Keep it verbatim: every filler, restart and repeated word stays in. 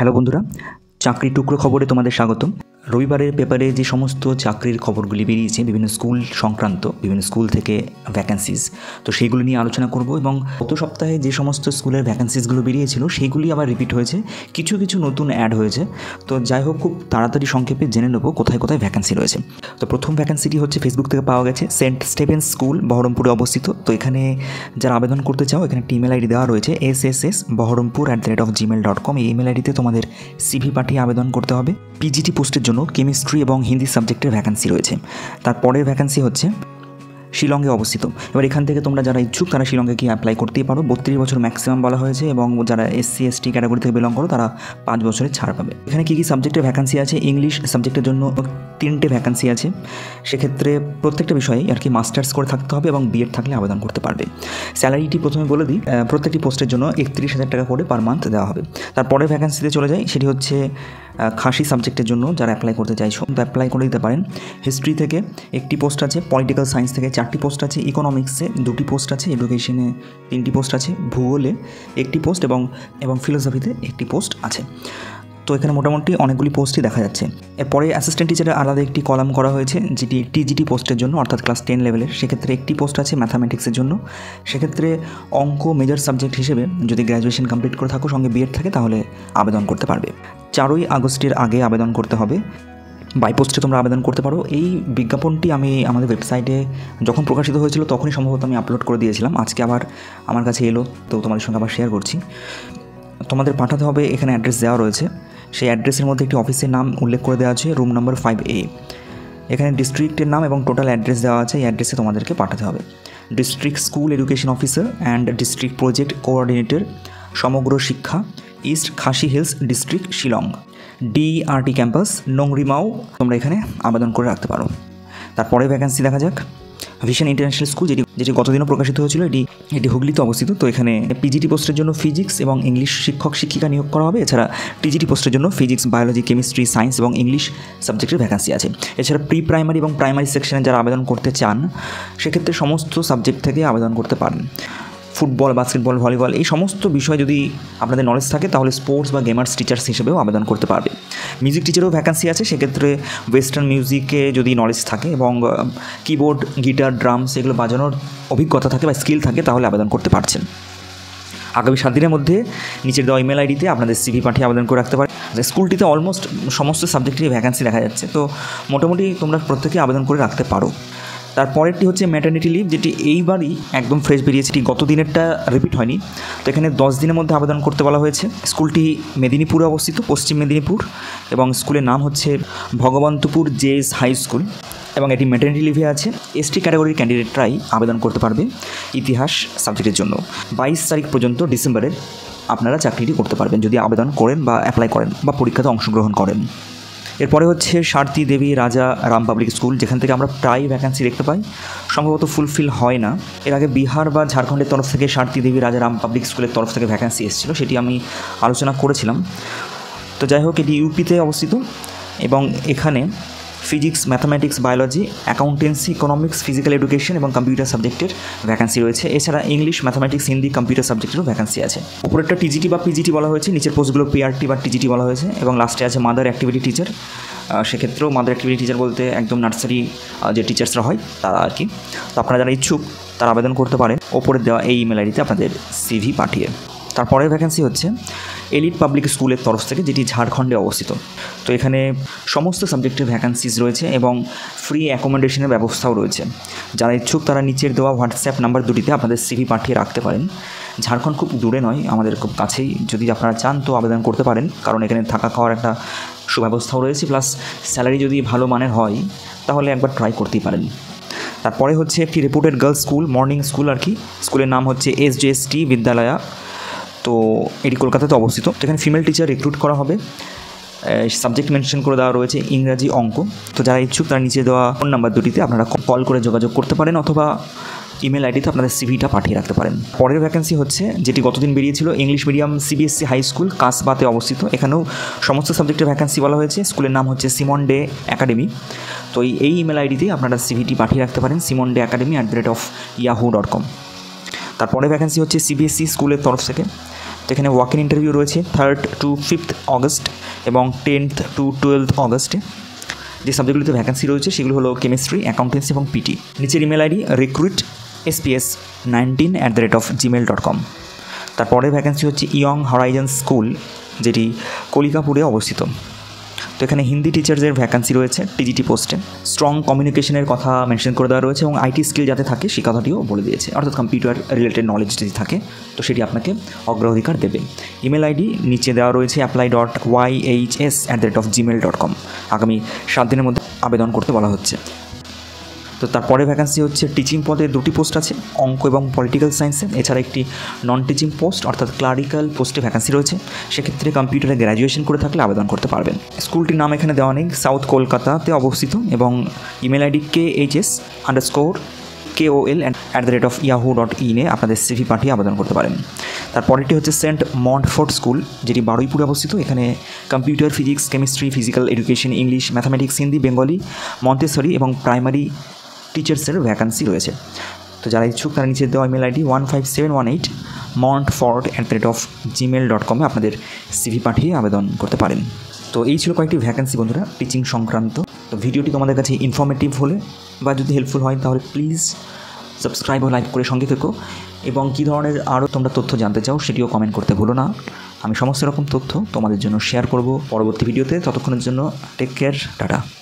Hello বন্ধুরা, চাকরি টুকরো খবরে তোমাদের স্বাগতম। রবিবারের পেপারে যে সমস্ত চাকরির খবরগুলি বেরিয়েছে বিভিন্ন স্কুল সংক্রান্ত, বিভিন্ন স্কুল থেকে ভ্যাকেন্সিজ, তো সেইগুলো নিয়ে আলোচনা করব। এবং গত সপ্তাহে যে সমস্ত স্কুলের ভ্যাকেন্সিসগুলো বেরিয়েছিল সেইগুলি আবার রিপিট হয়েছে, কিছু কিছু নতুন অ্যাড হয়েছে। তো যাই হোক, খুব তাড়াতাড়ি সংক্ষেপে জেনে নেব কোথায় কোথায় ভ্যাকেন্সি রয়েছে। তো প্রথম ভ্যাকেন্সিটি হচ্ছে ফেসবুক থেকে পাওয়া গেছে, সেন্ট স্টেফেন্স স্কুল বহরমপুরে অবস্থিত। তো এখানে যারা আবেদন করতে চাও, এখানে একটি ইমেল আইডি দেওয়া রয়েছে S S S Baharampur at the rate of Gmail dot com. এই ইমেল আইডিতে তোমাদের সিভি পাঠিয়ে আবেদন করতে হবে। পিজিটি পোস্টের জন্য কেমিস্ট্রি এবং হিন্দি সাবজেক্টের ভ্যাকেন্সি রয়েছে। তারপরের ভ্যাকেন্সি হচ্ছে শিলংয়ে অবস্থিত। এবার এখান থেকে তোমরা যারা ইচ্ছুক তারা শিলংয়ে গিয়ে অ্যাপ্লাই করতেই পারো। বত্রিশ বছর ম্যাক্সিমাম বলা হয়েছে এবং যারা এসসি এসটি ক্যাটাগরি থেকে বিলং করো তারা পাঁচ বছরের ছাড় পাবে। এখানে কী কী সাবজেক্টের ভ্যাকেন্সি আছে? ইংলিশ সাবজেক্টের জন্য তিনটে ভ্যাকেন্সি আছে। সেক্ষেত্রে প্রত্যেকটা বিষয়ে আর কি মাস্টার্স করে থাকতে হবে এবং বিএড থাকলে আবেদন করতে পারবে। স্যালারিটি প্রথমে বলে দিই, প্রত্যেকটি পোস্টের জন্য একত্রিশ হাজার টাকা করে পার মান্থ দেওয়া হবে। তারপরে ভ্যাকেন্সিতে চলে যায়, সেটি হচ্ছে খাসি সাবজেক্টের জন্য যারা অ্যাপ্লাই করতে চাইছো তো অ্যাপ্লাই করে দিতে পারেন। হিস্ট্রি থেকে একটি পোস্ট আছে, পলিটিক্যাল সায়েন্স থেকে চারটি পোস্ট আছে, ইকোনমিক্সে দুটি পোস্ট আছে, এডুকেশনে তিনটি পোস্ট আছে, ভূগোলে একটি পোস্ট এবং এবং ফিলোসফিতে একটি পোস্ট আছে। তো এখানে মোটামুটি অনেকগুলি পোস্টই দেখা যাচ্ছে। এরপরে অ্যাসিস্ট্যান্ট টিচারের আলাদা একটি কলাম করা হয়েছে, যেটি টিজিটি পোস্টের জন্য, অর্থাৎ ক্লাস টেন লেভেলের। সেক্ষেত্রে একটি পোস্ট আছে ম্যাথামেটিক্সের জন্য। সেক্ষেত্রে অঙ্ক মেজর সাবজেক্ট হিসেবে যদি গ্র্যাজুয়েশন কমপ্লিট করে থাকো, সঙ্গে বিএড থাকে, তাহলে আবেদন করতে পারবে। চারই আগস্টের আগে আবেদন করতে হবে। বাই পোস্টে তোমরা আবেদন করতে পারো। এই বিজ্ঞাপনটি আমি আমাদের ওয়েবসাইটে যখন প্রকাশিত হয়েছিল তখনই সম্ভবত আমি আপলোড করে দিয়েছিলাম। আজকে আবার আমার কাছে এলো, তো তোমাদের সঙ্গে আবার শেয়ার করছি। তোমাদের পাঠাতে হবে, এখানে অ্যাড্রেস দেওয়া রয়েছে। সেই অ্যাড্রেসের মধ্যে একটি অফিসের নাম উল্লেখ করে দেওয়া আছে, রুম নাম্বার ফাইভ এ। এখানে ডিস্ট্রিক্টের নাম এবং টোটাল অ্যাড্রেস দেওয়া আছে। এই অ্যাড্রেসে তোমাদেরকে পাঠাতে হবে। District school education officer and district project coordinator, Samagra Shiksha, east Khasi hills district, Shillong, DRT campus, Nongrimmaw. তোমরা এখানে আবেদন করে রাখতে পারো। তারপরে ভ্যাকেন্সি দেখা যাক। ভিশন ইন্টারন্যাশনাল স্কুল, যেটি যেটি গতদিনও প্রকাশিত হয়েছিল, এটি এটি হুগলিতে অবস্থিত। তো এখানে পিজিটি পোস্টের জন্য ফিজিক্স এবং ইংলিশ শিক্ষক শিক্ষিকা নিয়োগ করা হবে। এছাড়া টিজিটি পোস্টের জন্য ফিজিক্স, বায়োলজি, কেমিস্ট্রি, সায়েন্স এবং ইংলিশ সাবজেক্টের ভ্যাকেন্সি আছে। এছাড়া প্রি প্রাইমারি এবং প্রাইমারি সেকশনে যারা আবেদন করতে চান, সেক্ষেত্রে সমস্ত সাবজেক্ট থেকে আবেদন করতে পারেন। ফুটবল, বাস্কেটবল, ভলিবল, এই সমস্ত বিষয় যদি আপনাদের নলেজ থাকে তাহলে স্পোর্টস বা গেমার্স টিচার্স হিসেবেও আবেদন করতে পারবে। মিউজিক টিচারেও ভ্যাকেন্সি আছে। সেক্ষেত্রে ওয়েস্টার্ন মিউজিকে যদি নলেজ থাকে এবং কিবোর্ড, গিটার, ড্রামস এগুলো বাজানোর অভিজ্ঞতা থাকে বা স্কিল থাকে তাহলে আবেদন করতে পারছেন। আগামী সাত দিনের মধ্যে নিচের দেওয়া ইমেল আইডিতে আপনাদের সিভি পাঠিয়ে আবেদন করে রাখতে পারেন। স্কুলটিতে অলমোস্ট সমস্ত সাবজেক্টেরই ভ্যাকেন্সি দেখা যাচ্ছে, তো মোটামুটি তোমরা প্রত্যেকে আবেদন করে রাখতে পারো। তারপরেরটি হচ্ছে ম্যাটারনিটি লিভ, যেটি এইবারই একদম ফ্রেশ বেরিয়েছে, এটি গত দিনেরটা রিপিট হয়নি। তো এখানে দশ দিনের মধ্যে আবেদন করতে বলা হয়েছে। স্কুলটি মেদিনীপুরে অবস্থিত, পশ্চিম মেদিনীপুর, এবং স্কুলের নাম হচ্ছে Bhagabantapur J S high school, এবং এটি ম্যাটারনিটি লিভে আছে। এসটি ক্যাটাগরির ক্যান্ডিডেটরাই আবেদন করতে পারবে ইতিহাস সাবজেক্টের জন্য। বাইশ তারিখ পর্যন্ত ডিসেম্বরের আপনারা চাকরিটি করতে পারবেন যদি আবেদন করেন বা অ্যাপ্লাই করেন বা পরীক্ষাতে অংশগ্রহণ করেন। এরপরে হচ্ছে সারথী দেবী রাজা রাম পাবলিক স্কুল, যেখান থেকে আমরা প্রায় ভ্যাকেন্সি দেখতে পাই, সম্ভবত ফুলফিল হয় না। এর আগে বিহার বা ঝাড়খণ্ডের তরফ থেকে সারথী দেবী রাজা রাম পাবলিক স্কুলের তরফ থেকে ভ্যাকেন্সি এসেছিলো, সেটি আমি আলোচনা করেছিলাম। তো যাই হোক, এটি ইউপিতে অবস্থিত এবং এখানে physics, mathematics, biology, accountancy, economics, physical education এবং কম্পিউটার সাবজেক্টের ভ্যাকেন্সি রয়েছে। এছাড়া ইংলিশ, ম্যাথামেটিক্স, হিন্দি, কম্পিউটার সাবজেক্টেরও ভ্যাকেন্সি আছে। উপরেরটা টিজিটি বা পিজিটি বলা হয়েছে, নিচের পোস্টগুলো পিআরটি বা টিজিটি বলা হয়েছে, এবং লাস্টে আছে মাদার অ্যাক্টিভিটি টিচার। সেক্ষেত্রেও মাদার অ্যাক্টিভিটি টিচার বলতে একদম নার্সারি যে টিচার্সরা হয় তারা আর কি। তো আপনারা যারা ইচ্ছুক তারা আবেদন করতে পারেন ওপরে দেওয়া এই ইমেল আইডিতে আপনাদের সিভি পাঠিয়ে। তারপরের ভ্যাকেন্সি হচ্ছে এলিট পাবলিক স্কুলের তরফ থেকে, যেটি ঝাড়খণ্ডে অবস্থিত। তো এখানে সমস্ত সাবজেক্টের ভ্যাকেন্সিজ রয়েছে এবং ফ্রি অ্যাকোমোডেশনের ব্যবস্থাও রয়েছে। যারা ইচ্ছুক তারা নিচের দেওয়া হোয়াটসঅ্যাপ নাম্বার দুটিতে আপনাদের সিভি পাঠিয়ে রাখতে পারেন। ঝাড়খণ্ড খুব দূরে নয়, আমাদের খুব কাছেই। যদি আপনারা চান তো আবেদন করতে পারেন, কারণ এখানে থাকা খাওয়ার একটা সুব্যবস্থাও রয়েছে, প্লাস স্যালারি যদি ভালো মানের হয় তাহলে একবার ট্রাই করতেই পারেন। তারপরে হচ্ছে একটি reputed girls school, morning school আর কি। স্কুলের নাম হচ্ছে S J S T Vidyalaya. তো এটি কলকাতাতে অবস্থিত। তো এখানে ফিমেল টিচার রিক্রুট করা হবে। সাবজেক্ট মেনশন করে দেওয়া রয়েছে ইংরাজি, অঙ্ক। তো যারা ইচ্ছুক তারা নিচে দেওয়া ফোন নাম্বার দুটিতে আপনারা কল করে যোগাযোগ করতে পারেন অথবা ইমেল আইডিতে আপনাদের সিভিটা পাঠিয়ে রাখতে পারেন। পরের ভ্যাকেন্সি হচ্ছে যেটি গতদিন বেরিয়েছিল, English medium CBSE high school, কাসবাতে অবস্থিত। এখানেও সমস্ত সাবজেক্টের ভ্যাকেন্সি বলা হয়েছে। স্কুলের নাম হচ্ছে সিমন ডে একাডেমি। তো এই ইমেল আইডিতে আপনারা সিভিটি পাঠিয়ে রাখতে পারেন, Simon Day academy at the rate of Yahoo dot com. তারপরে ভ্যাকেন্সি হচ্ছে সিবিএসসি স্কুলের তরফ থেকে। এখানে ওয়াক ইন ইন্টারভিউ রয়েছে থার্ড টু ফিফথ অগস্ট এবং টেন্থ টু টুয়েলভ অগস্টে। যে সাবজেক্টগুলিতে ভ্যাকেন্সি রয়েছে সেগুলো হলো কেমিস্ট্রি, অ্যাকাউন্টেন্সি এবং পিটি। নিচের email ID recruit SPS nineteen at the rate of Gmail dot com. তারপরে ভ্যাকেন্সি হচ্ছে ইয়ং হরাইজন স্কুল, যেটি কলিকাপুরে অবস্থিত। তো এখানে হিন্দি টিচার্সের ভ্যাকান্সি রয়েছে টিজিটি পোস্টে। স্ট্রং কমিউনিকেশনের কথা মেনশন করে দেওয়া রয়েছে এবং আইটি স্কিল যাতে থাকে সে কথাটিও বলে দিয়েছে, অর্থাৎ কম্পিউটার রিলেটেড নলেজ যদি থাকে তো সেটি আপনাকে অগ্রাধিকার দেবে। ইমেল আইডি নিচে দেওয়া রয়েছে apply dot Y H S at the rate of Gmail dot com. আগামী সাত দিনের মধ্যে আবেদন করতে বলা হচ্ছে। তো তারপরে ভ্যাকান্সি হচ্ছে টিচিং পদে দুটি পোস্ট আছে, অঙ্ক এবং পলিটিক্যাল সায়েন্সে। এছাড়া একটি নন টিচিং পোস্ট অর্থাৎ ক্লারিক্যাল পোস্টে ভ্যাকান্সি রয়েছে। সেক্ষেত্রে কম্পিউটারে গ্র্যাজুয়েশন করে থাকলে আবেদন করতে পারবেন। স্কুলটির নাম এখানে দেওয়া নেই, সাউথ কলকাতাতে অবস্থিত এবং email ID K H S underscore K O L at the rate of Yahoo dot ইনে আপনাদের সিভি পাঠিয়ে আবেদন করতে পারেন। তারপরেরটি হচ্ছে সেন্ট মন্টফোর্ট স্কুল, যেটি বারুইপুরে অবস্থিত। এখানে computer, physics, chemistry, physical education, English, mathematics, Hindi, Bengali, Montessori এবং প্রাইমারি টিচার্সের ভ্যাকান্সি রয়েছে। তো যারা ইচ্ছুক তারা নিচে দেওয়া email ID one five seven one eight Montfort at the rate of Gmail dot কমে আপনাদের সিভি পাঠিয়ে আবেদন করতে পারেন। তো এই ছিল কয়েকটি ভ্যাকান্সি বন্ধুরা টিচিং সংক্রান্ত। তো ভিডিওটি তোমাদের কাছে ইনফরমেটিভ হলে বা যদি হেল্পফুল হয় তাহলে প্লিজ সাবস্ক্রাইব ও লাইক করে সঙ্গে থেকো এবং কী ধরনের আরও তোমরা তথ্য জানতে চাও সেটিও কমেন্ট করতে ভুলো না। আমি সমস্ত রকম তথ্য তোমাদের জন্য শেয়ার করব পরবর্তী ভিডিওতে। ততক্ষণের জন্য টেক কেয়ার, টাটা।